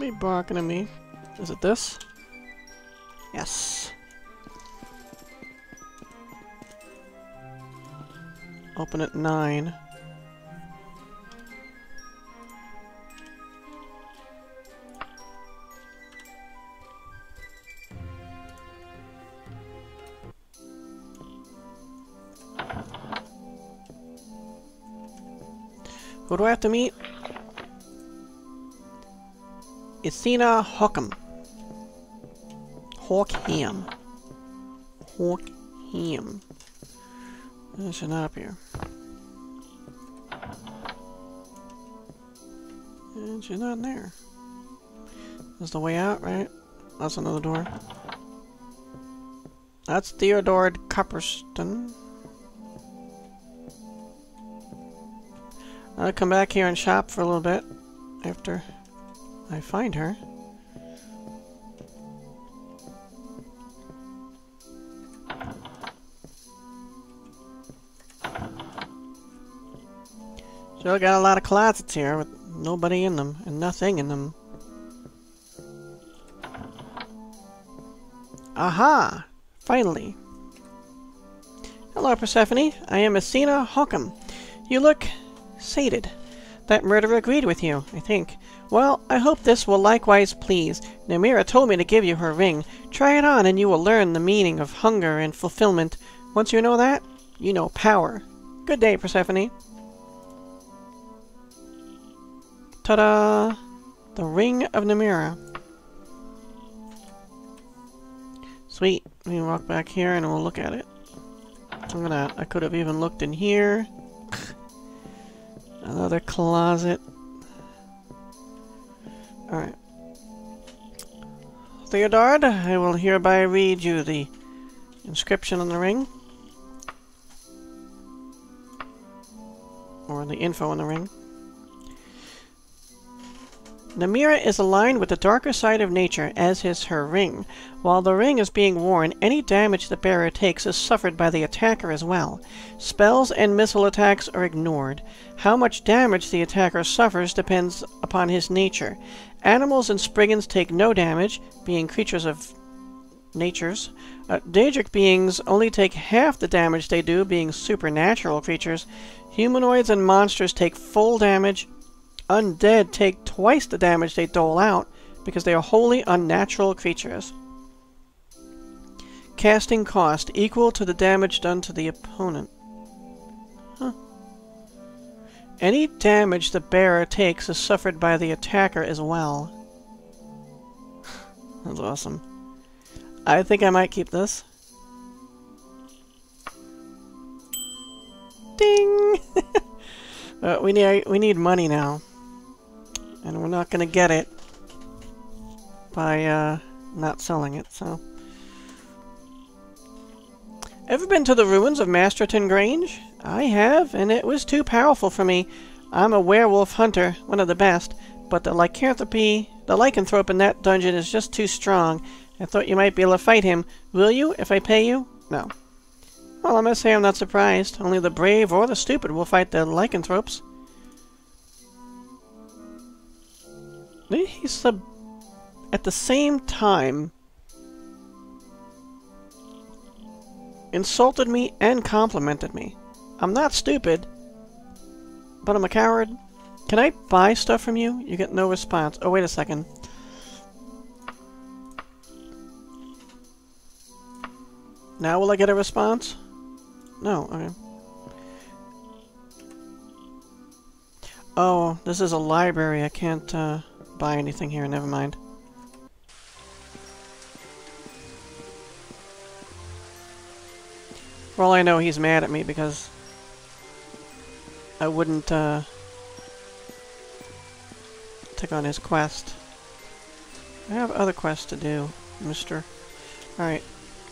be barking at me. Is it this? Yes. Open at 9. Who do I have to meet? Isina Hockham. Hawkham. Hawkham. She's not up here. And she's not in there. That's the way out, right? That's another door. That's Theodore Copperston. I'll come back here and shop for a little bit after I find her. Still got a lot of closets here with nobody in them and nothing in them. Aha! Finally. Hello, Persephone. I am Isina Hockham. You look sated. That murderer agreed with you, I think. Well, I hope this will likewise please. Namira told me to give you her ring. Try it on and you will learn the meaning of hunger and fulfillment. Once you know that, you know power. Good day, Persephone. Ta-da! The Ring of Namira. Sweet. Let me walk back here and we'll look at it. I could have even looked in here. Another closet. Alright. Theodard, I will hereby read you the inscription on the ring. Or the info on the ring. Namira is aligned with the darker side of nature, as is her ring. While the ring is being worn, any damage the bearer takes is suffered by the attacker as well. Spells and missile attacks are ignored. How much damage the attacker suffers depends upon his nature. Animals and Spriggans take no damage, being creatures of natures. Daedric beings only take half the damage they do, being supernatural creatures. Humanoids and monsters take full damage. Undead take twice the damage they dole out, because they are wholly unnatural creatures. Casting cost equal to the damage done to the opponent. Huh. Any damage the bearer takes is suffered by the attacker as well. That's awesome. I think I might keep this. Ding! We need money now. And we're not going to get it by not selling it, so. Ever been to the ruins of Masterton Grange? I have, and it was too powerful for me. I'm a werewolf hunter, one of the best, but the lycanthrope in that dungeon is just too strong. I thought you might be able to fight him. Will you, if I pay you? No. Well, I must say I'm not surprised. Only the brave or the stupid will fight the lycanthropes. He's at the same time insulted me and complimented me. I'm not stupid, but I'm a coward. Can I buy stuff from you? You get no response. Oh, wait a second. Now will I get a response? No, okay. Oh, this is a library. I can't buy anything here. Never mind. For all I know, he's mad at me because I wouldn't take on his quest. I have other quests to do, mister. Alright.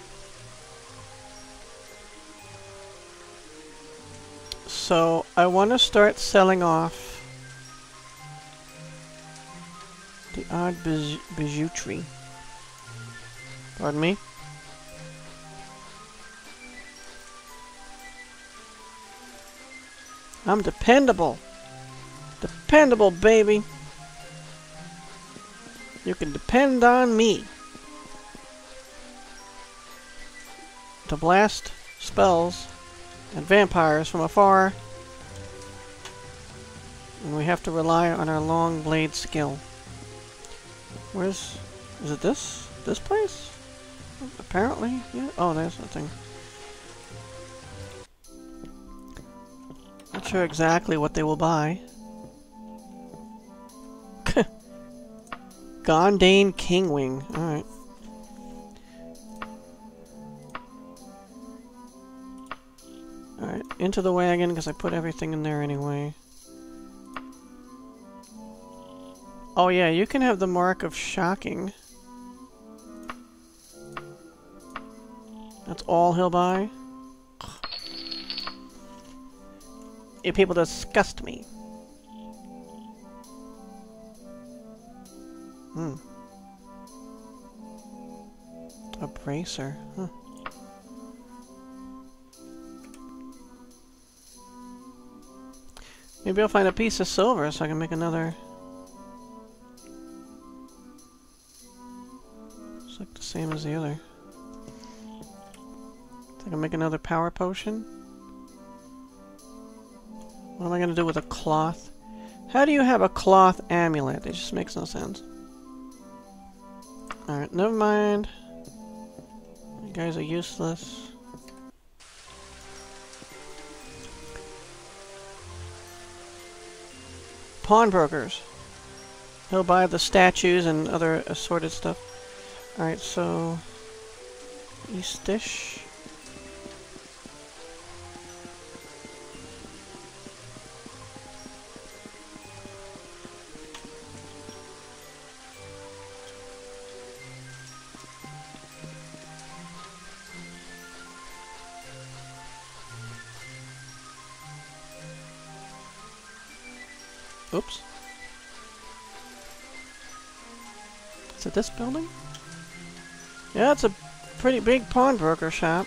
So, I want to start selling off the odd bijouterie. Pardon me? I'm dependable. Dependable, baby. You can depend on me to blast spells and vampires from afar. And we have to rely on our long blade skill. Where's... is it this? This place? Apparently, yeah. Oh, there's the thing. Not sure exactly what they will buy. Gondane Kingwing. Alright. Alright, into the wagon, because I put everything in there anyway. Oh yeah, you can have the Mark of Shocking. That's all he'll buy? You people disgust me. A bracer, huh. Maybe I'll find a piece of silver so I can make another. It's like the same as the other. I can make another power potion. What am I gonna do with a cloth? How do you have a cloth amulet? It just makes no sense. Alright, never mind. You guys are useless. Pawnbrokers. He'll buy the statues and other assorted stuff. Alright, so... Eastish. Oops. Is it this building? Yeah, it's a pretty big pawnbroker shop.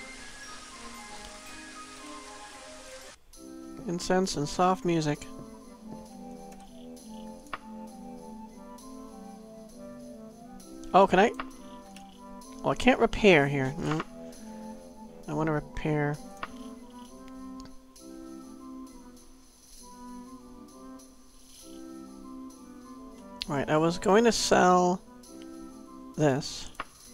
Incense and soft music. Oh, can I? Oh, I can't repair here. No. I want to repair. Right, I was going to sell this.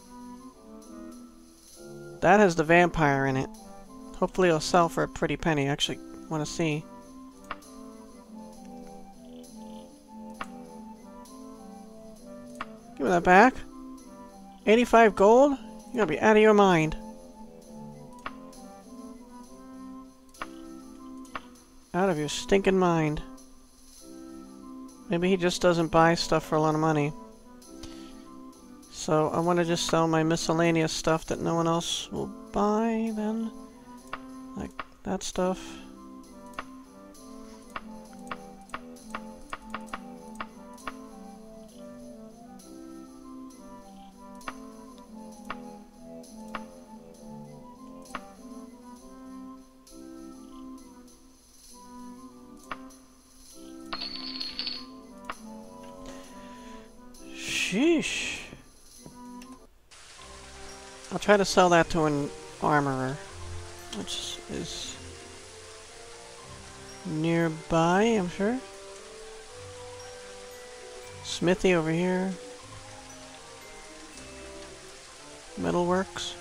That has the vampire in it. Hopefully it'll sell for a pretty penny. I actually want to see. Give me that back. 85 gold? You gotta be out of your mind. Out of your stinking mind. Maybe he just doesn't buy stuff for a lot of money. So I want to just sell my miscellaneous stuff that no one else will buy then. Like that stuff. Sheesh. I'll try to sell that to an armorer, which is nearby, I'm sure. Smithy over here. Metalworks.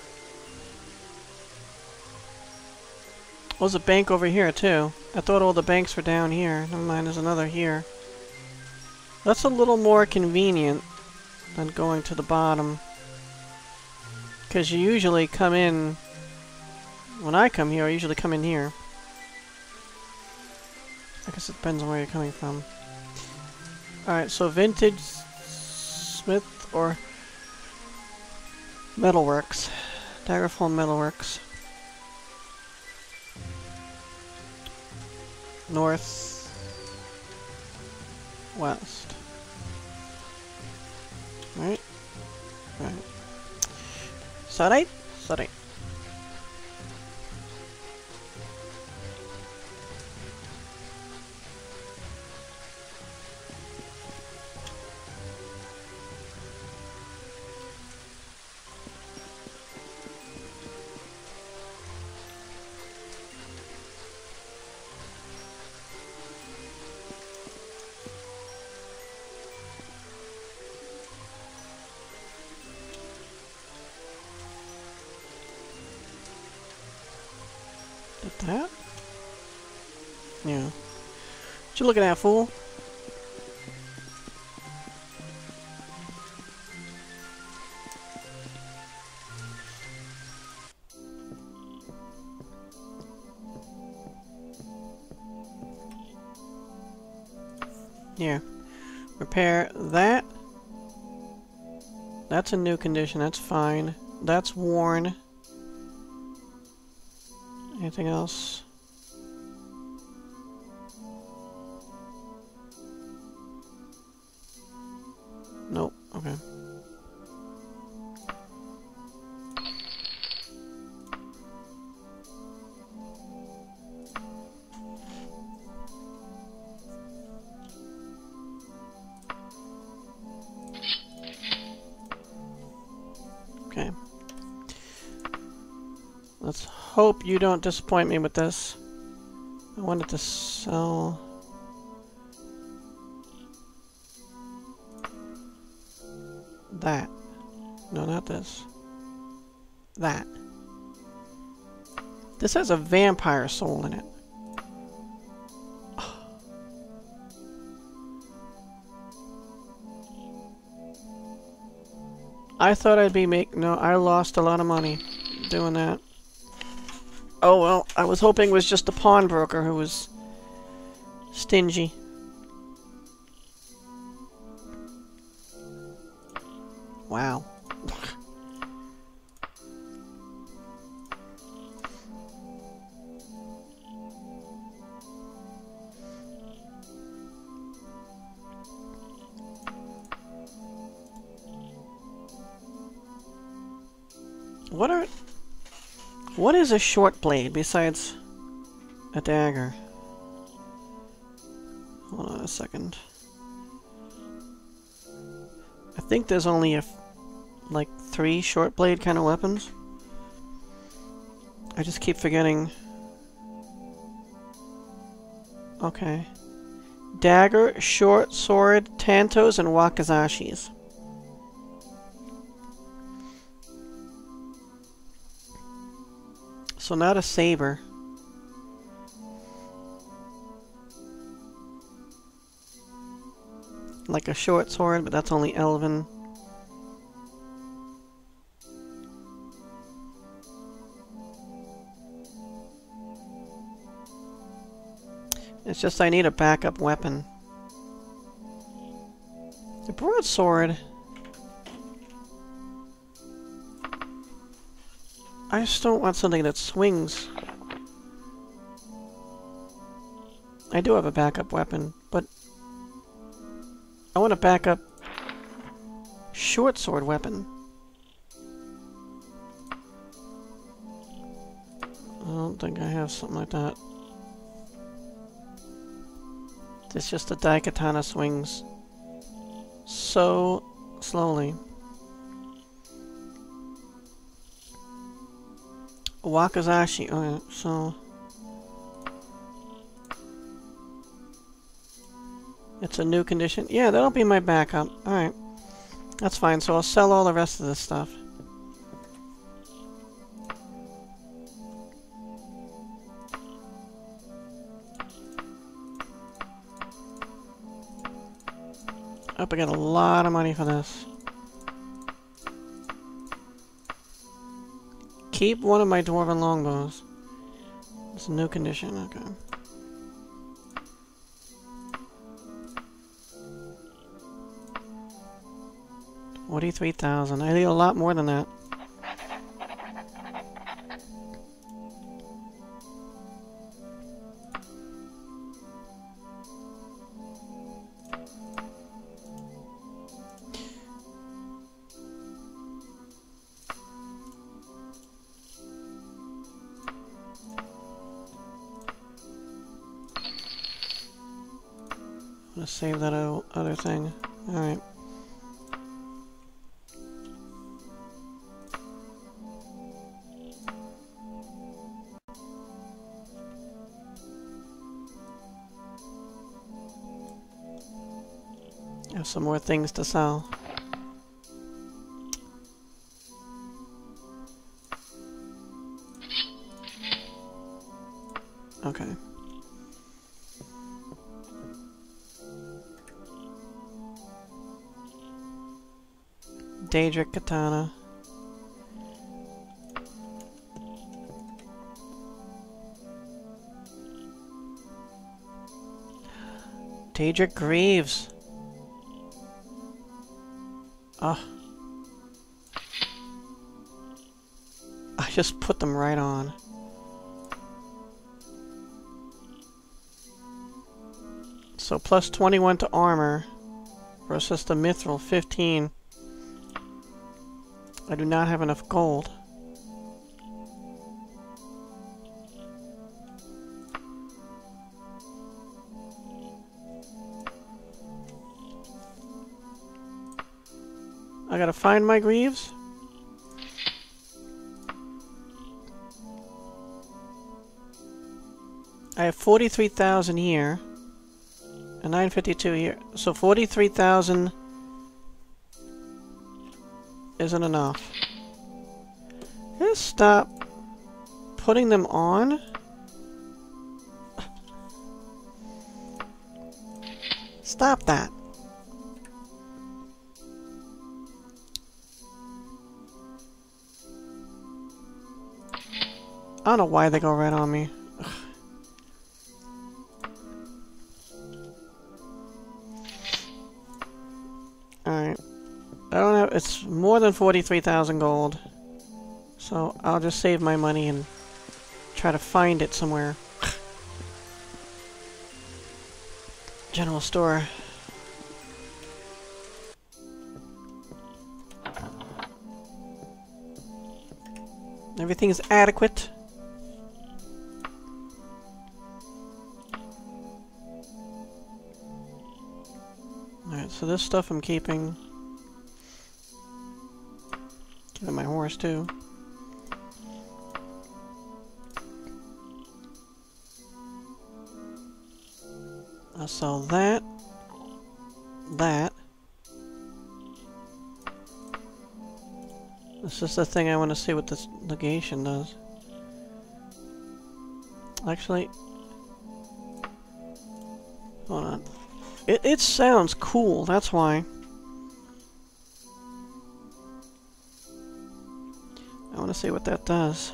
There's a bank over here too. I thought all the banks were down here. Never mind, there's another here. That's a little more convenient than going to the bottom. Because you usually come in... When I come here, I usually come in here. I guess it depends on where you're coming from. Alright, so Vintage Smith or Metalworks. Daggerfall Metalworks. North. West. Right? Right. Sorry? Sorry. Did that? Yeah. What you looking at, fool? Here. Repair that. That's in new condition, that's fine. That's worn. Anything else? Nope, okay. Okay. Let's hope you don't disappoint me with this. I wanted to sell... that. No, not this. That. This has a vampire soul in it. I thought I'd be no, I lost a lot of money doing that. Oh well, I was hoping it was just the pawnbroker who was stingy. Wow. What is a short blade besides a dagger? Hold on a second. I think there's only like 3 short blade kind of weapons. I just keep forgetting. Okay. Dagger, short sword, tantos, and wakizashis. So not a saber. Like a short sword, but that's only elven. It's just I need a backup weapon. The broadsword... I just don't want something that swings. I do have a backup weapon, but I want a backup short sword weapon. I don't think I have something like that. It's just the daikatana swings so slowly. Wakizashi, okay, so... It's a new condition? Yeah, that'll be my backup. Alright. That's fine, so I'll sell all the rest of this stuff. I hope I get a lot of money for this. Keep one of my dwarven longbows. It's a new condition, okay. $43,000. I need a lot more than that. Let's save that other thing. Alright. Have some more things to sell. Okay. Daedra katana. Daedra greaves. Oh. I just put them right on. So plus 21 to armor versus the mithril 15. I do not have enough gold. I gotta find my greaves. I have 43,000 here. And 952 here. So 43,000 isn't enough. Just stop putting them on. Stop that. I don't know why they go right on me. Alright. I don't have... It's more than 43,000 gold. So I'll just save my money and try to find it somewhere. General store. Everything is adequate. Alright, so this stuff I'm keeping. Keeping my horse too. I'll sell that. That. This is the thing I want to see what this negation does. Actually, hold on. It sounds cool, that's why. I want to see what that does.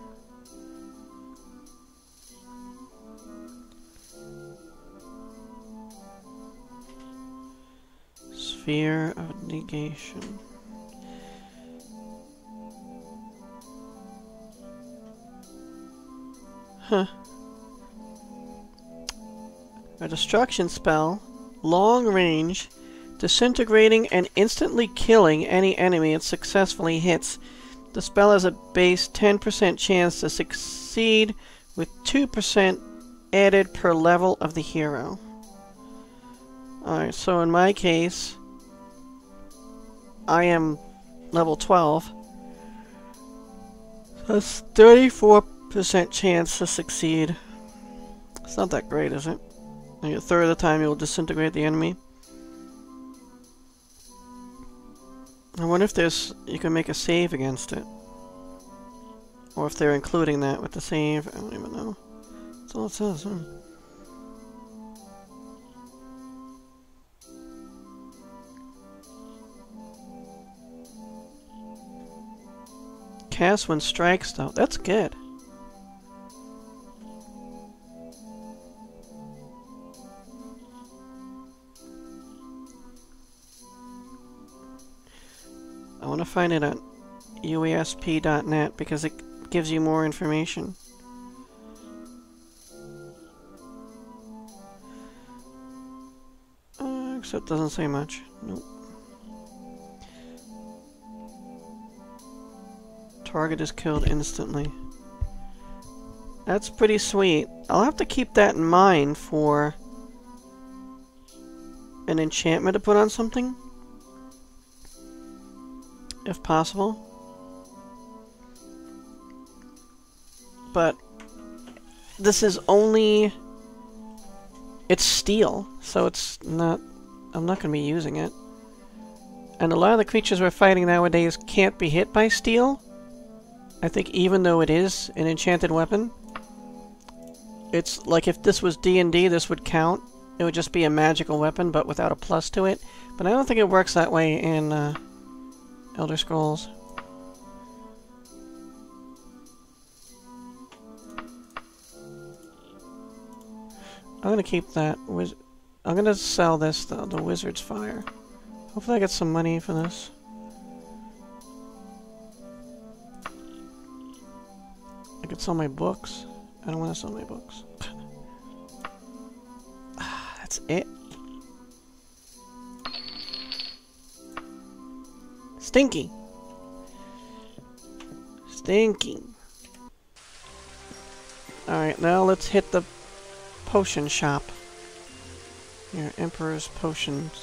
Sphere of negation. Huh. A destruction spell, long range, disintegrating and instantly killing any enemy it successfully hits. The spell has a base 10% chance to succeed with 2% added per level of the hero. Alright, so in my case, I am level 12. So that's 34% chance to succeed. It's not that great, is it? Maybe a third of the time you'll disintegrate the enemy. I wonder if there's... you can make a save against it. Or if they're including that with the save. I don't even know. That's all it says, huh? Cast when strikes, though. That's good. I want to find it on uasp.net because it gives you more information. Except it doesn't say much. Nope. Target is killed instantly. That's pretty sweet. I'll have to keep that in mind for an enchantment to put on something. If possible. But this is only... it's steel, so it's not... I'm not going to be using it. And a lot of the creatures we're fighting nowadays can't be hit by steel. I think even though it is an enchanted weapon. It's like if this was D&D, this would count. It would just be a magical weapon, but without a plus to it. But I don't think it works that way in Elder Scrolls. I'm gonna keep that. I'm gonna sell this though, the Wizard's Fire. Hopefully I get some money for this. I could sell my books. I don't want to sell my books. That's it. Stinky. Stinky. Alright, now let's hit the potion shop. Here, Emperor's Potions.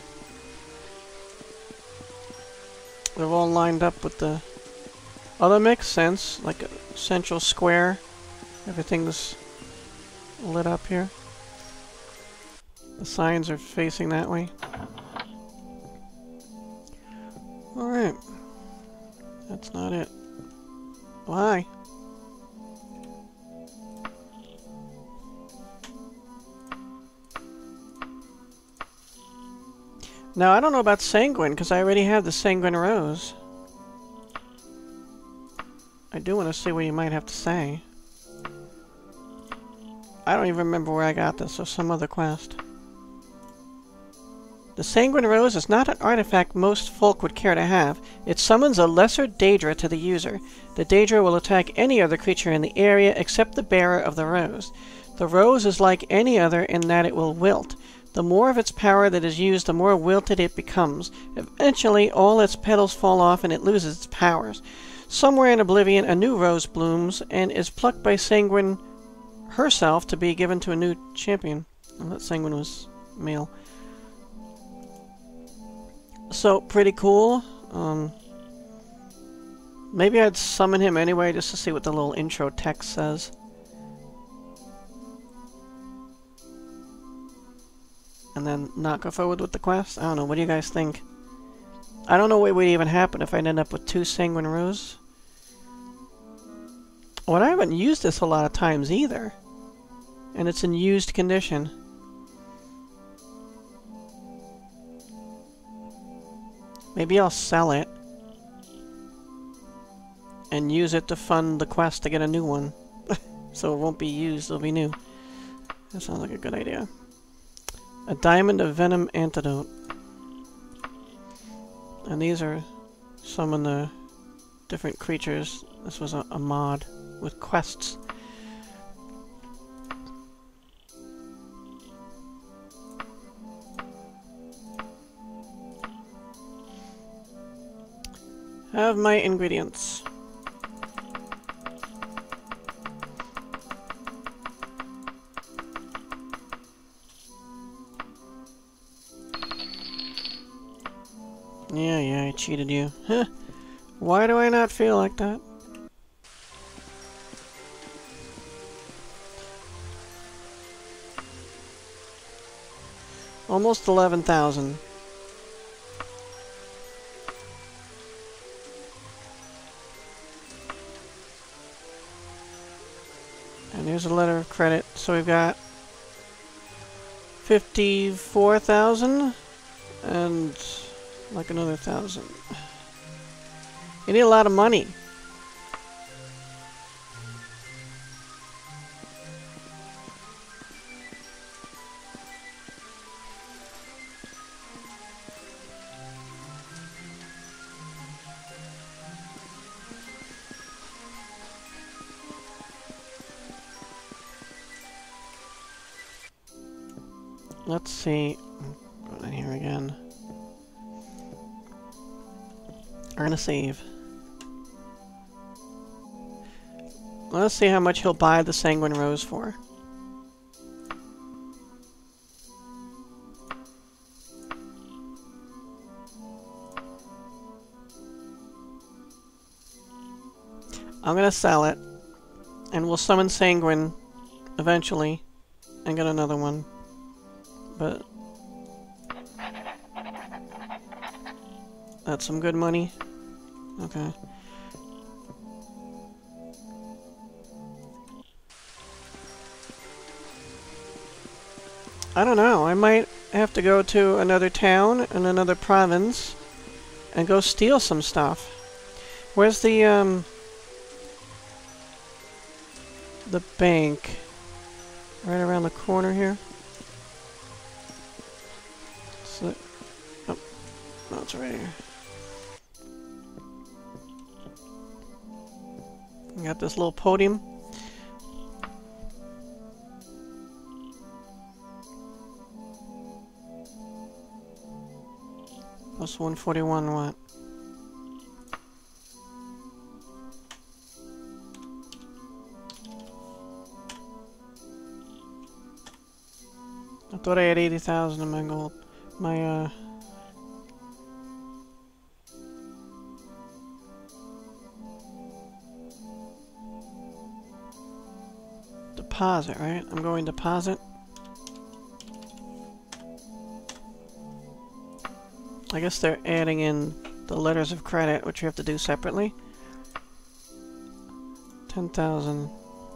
They're all lined up with the... Oh, that makes sense. Like a central square. Everything's lit up here. The signs are facing that way. Alright. That's not it. Why? Now, I don't know about Sanguine, because I already have the Sanguine Rose. I do want to see what you might have to say. I don't even remember where I got this, or some other quest. The Sanguine Rose is not an artifact most folk would care to have. It summons a lesser Daedra to the user. The Daedra will attack any other creature in the area except the bearer of the rose. The rose is like any other in that it will wilt. The more of its power that is used, the more wilted it becomes. Eventually, all its petals fall off and it loses its powers. Somewhere in Oblivion, a new rose blooms and is plucked by Sanguine herself to be given to a new champion. I thought Sanguine was male. So, pretty cool. Maybe I'd summon him anyway just to see what the little intro text says. And then not go forward with the quest? I don't know, what do you guys think? I don't know what would even happen if I end up with 2 Sanguine Rose. Well, I haven't used this a lot of times either. And it's in used condition. Maybe I'll sell it. And use it to fund the quest to get a new one. So it won't be used, it'll be new. That sounds like a good idea. A Diamond of Venom Antidote. And these are some of the different creatures. This was a mod with quests. Have my ingredients. Yeah, I cheated you. Huh. Why do I not feel like that? Almost 11,000. And here's a letter of credit. So we've got 54,000 and like another 1,000. You need a lot of money. Let's see. Go in here again. We're gonna save. Let's see how much he'll buy the Sanguine Rose for. I'm gonna sell it, and we'll summon Sanguine eventually, and get another one. But that's some good money. Okay. I don't know. I might have to go to another town in another province and go steal some stuff. Where's the bank? Right around the corner here. So, oh, no, it's right here. We got this little podium. Plus 141 what? I thought I had 80,000 in my gold. My, deposit, right? I'm going deposit. I guess they're adding in the letters of credit, which you have to do separately. 10,000.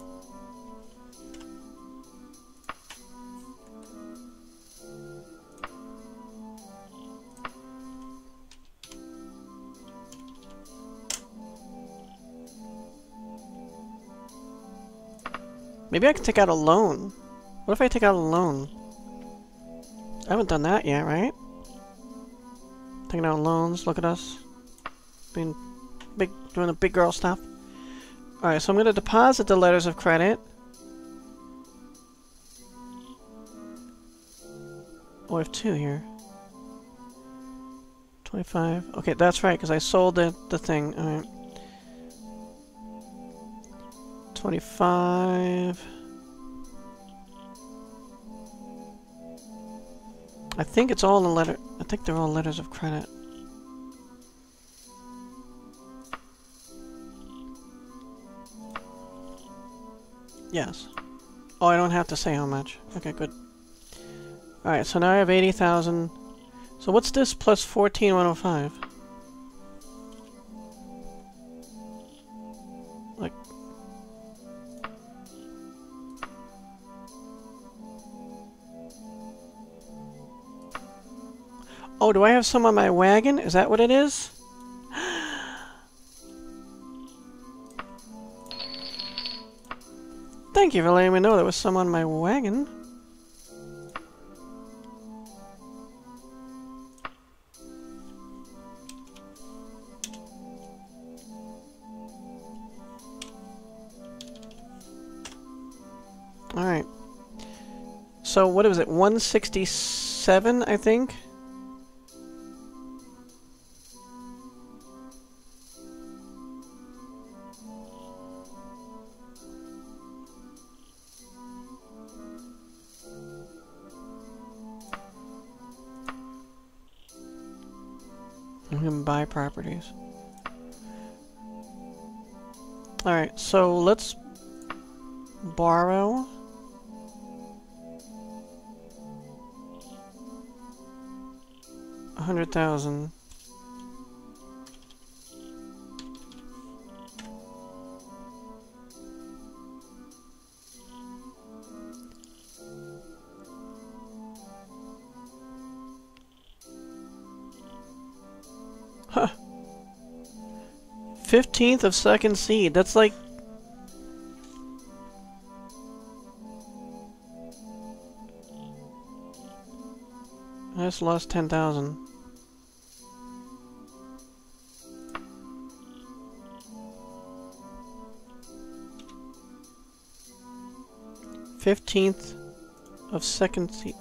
Maybe I can take out a loan. What if I take out a loan? I haven't done that yet, right? Taking out loans, look at us. Being big, doing the big girl stuff. Alright, so I'm going to deposit the letters of credit. Oh, I have 2 here. 25. Okay, that's right, because I sold the thing. Alright. 25. I think it's all in the letter. I think they're all letters of credit. Yes. Oh, I don't have to say how much. Okay, good. Alright, so now I have 80,000. So what's this plus 14,105? Like... Oh, do I have some on my wagon? Is that what it is? Thank you for letting me know there was some on my wagon. Alright. So, what was it? 167, I think? I'm gonna buy properties. Alright, so let's borrow. $100,000. Huh. 15th of second seed. That's like... I just lost 10,000. $15th of second seed.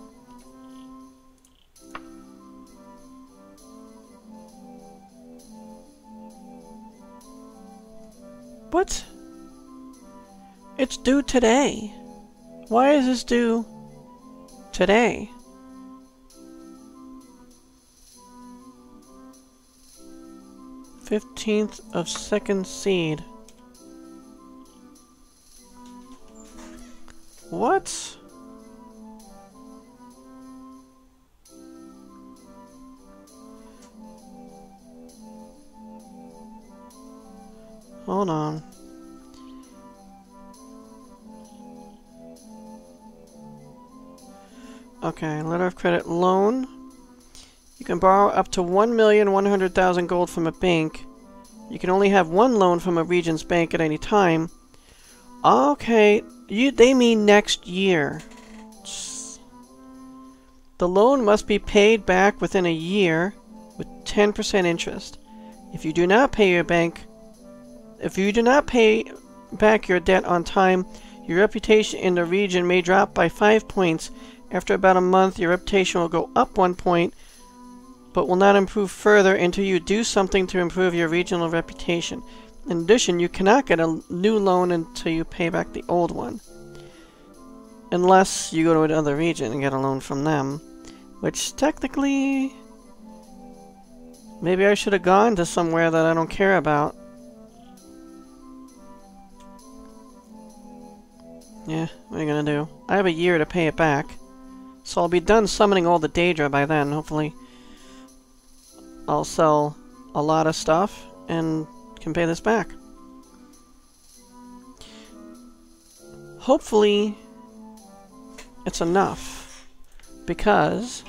What? It's due today. Why is this due today? $15th of second seed. What? Hold on. Okay, letter of credit loan. You can borrow up to 1,100,000 gold from a bank. You can only have one loan from a region's bank at any time. Okay, they mean next year. The loan must be paid back within a year with 10% interest. If you do not pay back your debt on time, your reputation in the region may drop by 5 points. After about a month, your reputation will go up 1 point, but will not improve further until you do something to improve your regional reputation. In addition, you cannot get a new loan until you pay back the old one. Unless you go to another region and get a loan from them. Which, technically... maybe I should have gone to somewhere that I don't care about. Yeah, what are you gonna do? I have a year to pay it back. So I'll be done summoning all the Daedra by then, hopefully. I'll sell a lot of stuff and can pay this back. Hopefully it's enough, because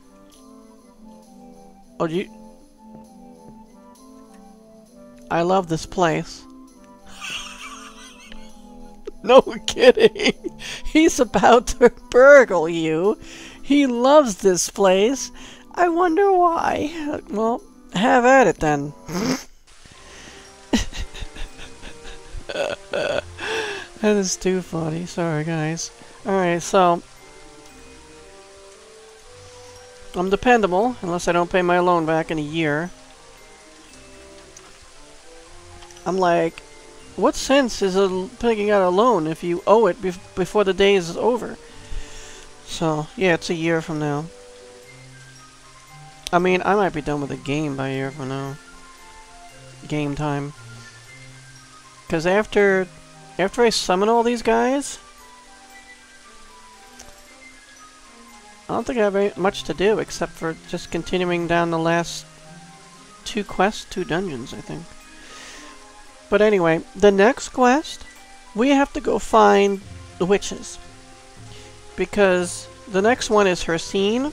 I love this place. No kidding. He's about to burgle you. He loves this place. I wonder why. Well, have at it then. That is too funny. Sorry, guys. Alright, so... I'm dependable, unless I don't pay my loan back in a year. I'm like, what sense is taking out a loan if you owe it before the day is over? So, yeah, it's a year from now. I mean, I might be done with the game by a year from now. Game time. Because after I summon all these guys, I don't think I have much to do except for just continuing down the last 2 quests, 2 dungeons, I think. But anyway, the next quest, we have to go find the witches. Because the next one is her scene.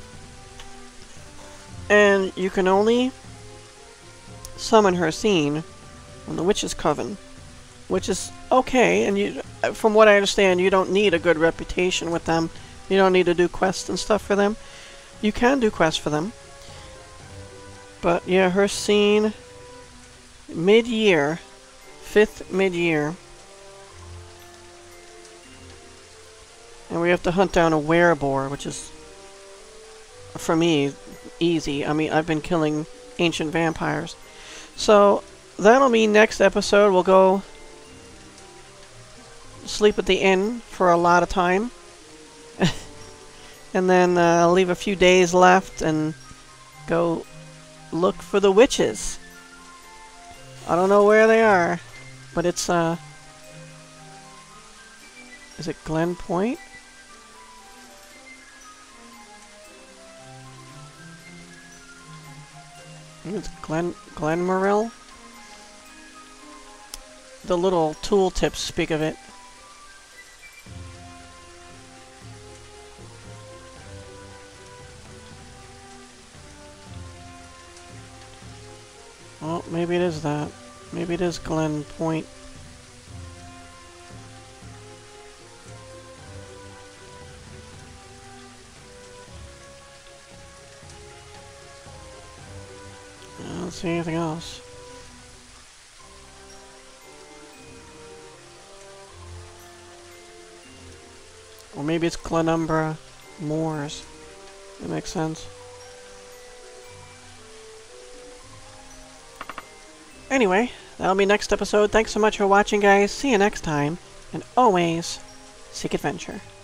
And you can only summon her scene on the Witch's Coven. Which is okay, and from what I understand, you don't need a good reputation with them. You don't need to do quests and stuff for them. You can do quests for them. But yeah, her scene, mid-year. 5th mid-year. And we have to hunt down a werebore, which is, for me, easy. I mean, I've been killing ancient vampires. So, that'll mean next episode we'll go sleep at the inn for a lot of time. And then I'll leave a few days left and go look for the witches. I don't know where they are. But it's, is it Glen Point? I think it's Glenmoril? The little tooltips speak of it. Well, maybe it is that. Maybe it is Glen Point. I don't see anything else. Or maybe it's Glenumbra Moors. That makes sense. Anyway, that'll be next episode. Thanks so much for watching, guys. See you next time. And always, seek adventure.